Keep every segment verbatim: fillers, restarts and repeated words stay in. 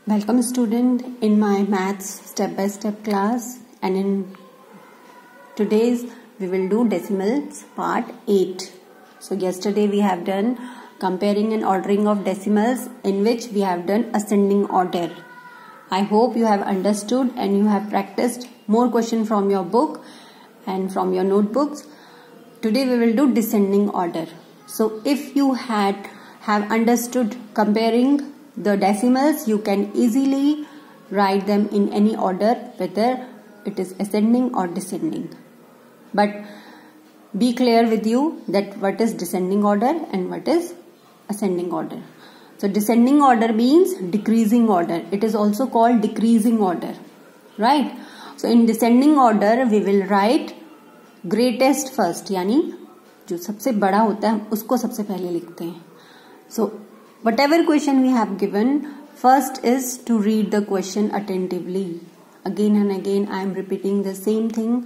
Welcome student in my maths step by step class, and in today's we will do decimals part eight. So yesterday we have done comparing and ordering of decimals, in which we have done ascending order. I hope you have understood and you have practiced more questions from your book and from your notebooks. Today we will do descending order. So if you had have understood comparing the decimals, you can easily write them in any order, whether it is ascending or descending. But be clear with you that what is descending order and what is ascending order. So descending order means decreasing order. It is also called decreasing order, right? So in descending order we will write greatest first, यानी जो सबसे बड़ा होता है उसको सबसे पहले लिखते हैं. So whatever question we have given, first is to read the question attentively. Again and again I am repeating the same thing.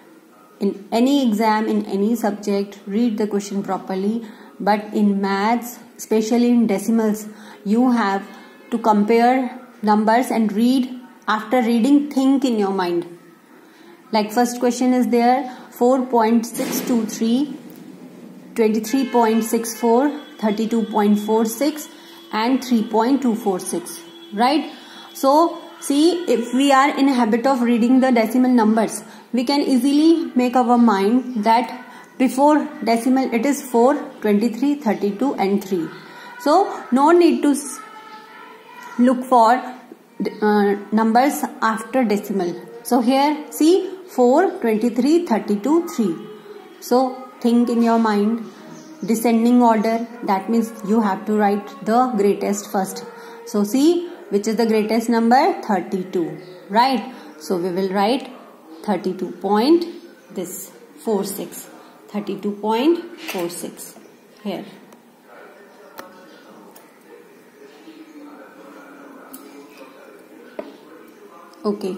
In any exam, in any subject, read the question properly. But in maths, especially in decimals, you have to compare numbers and read. After reading, think in your mind. Like first question is there, four point six two three, twenty-three point six four, thirty-two point four six and three point two four six, right? So see, if we are in a habit of reading the decimal numbers, we can easily make our mind that before decimal it is four, twenty-three, thirty-two and three. So no need to look for uh, numbers after decimal. So here see four, twenty-three, thirty-two, three. So think in your mind. Descending order, that means you have to write the greatest first. So see which is the greatest number, thirty-two, right? So we will write thirty-two point this four six, thirty-two point four six here. Okay.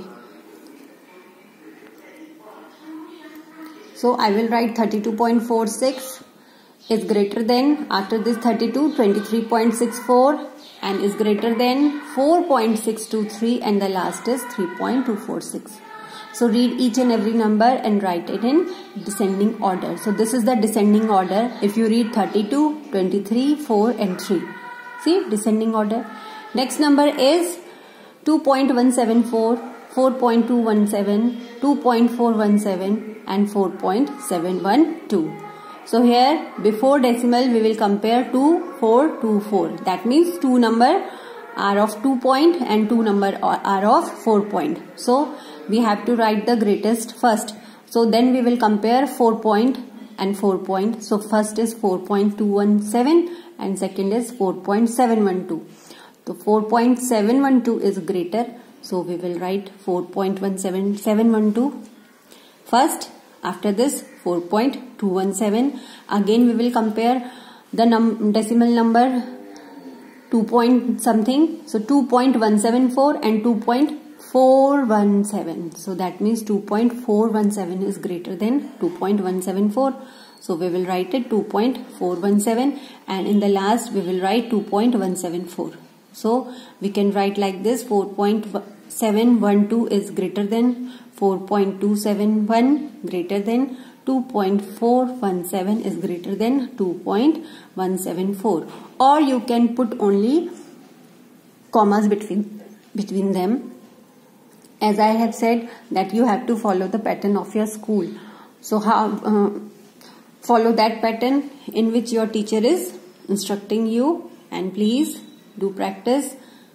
So I will write thirty-two point four six is greater than, after this thirty-two, twenty-three point six four and is greater than four point six two three, and the last is three point two four six. So read each and every number and write it in descending order. So this is the descending order. If you read thirty-two, twenty-three, four and three. See, descending order. Next number is two point one seven four, four point two one seven, two point four one seven and four point seven one two. So here before decimal we will compare two, four, two, four. That means two number are of two point and two number are of four point. So we have to write the greatest first. So then we will compare four point and four point. So first is four point two one seven and second is four point seven one two. So four point seven one two is greater. So we will write four point one seven seven one two first. After this four point two one seven. Again we will compare the num decimal number two point something. So two point one seven four and two point four one seven. So that means two point four one seven is greater than two point one seven four. So we will write it two point four one seven, and in the last we will write two point one seven four. So we can write like this: four point seven one two is greater than four point two seven one, greater than two point four one seven is greater than two point one seven four. Or you can put only commas between between them. As I have said that you have to follow the pattern of your school. So how uh, follow that pattern in which your teacher is instructing you, and please do practice.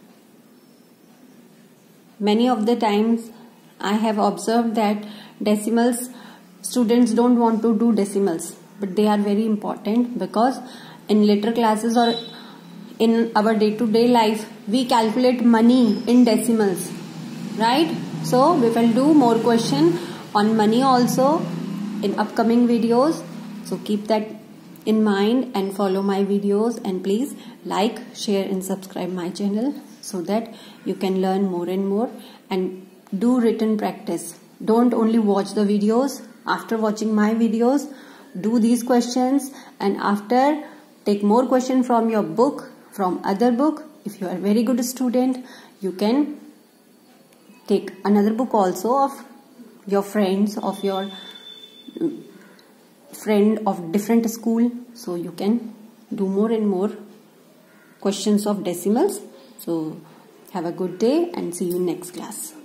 Many of the times I have observed that decimals, students don't want to do decimals, but they are very important, because in later classes or in our day-to-day life we calculate money in decimals, right? So we will do more question on money also in upcoming videos. So keep that in mind and follow my videos, and please like, share and subscribe my channel so that you can learn more and more, and do written practice. Don't only watch the videos. After watching my videos, do these questions, and after take more questions from your book, from other book, if you are a very good student, you can take another book also of your friends, of your friend of different school, so you can do more and more questions of decimals. So have a good day and see you in next class.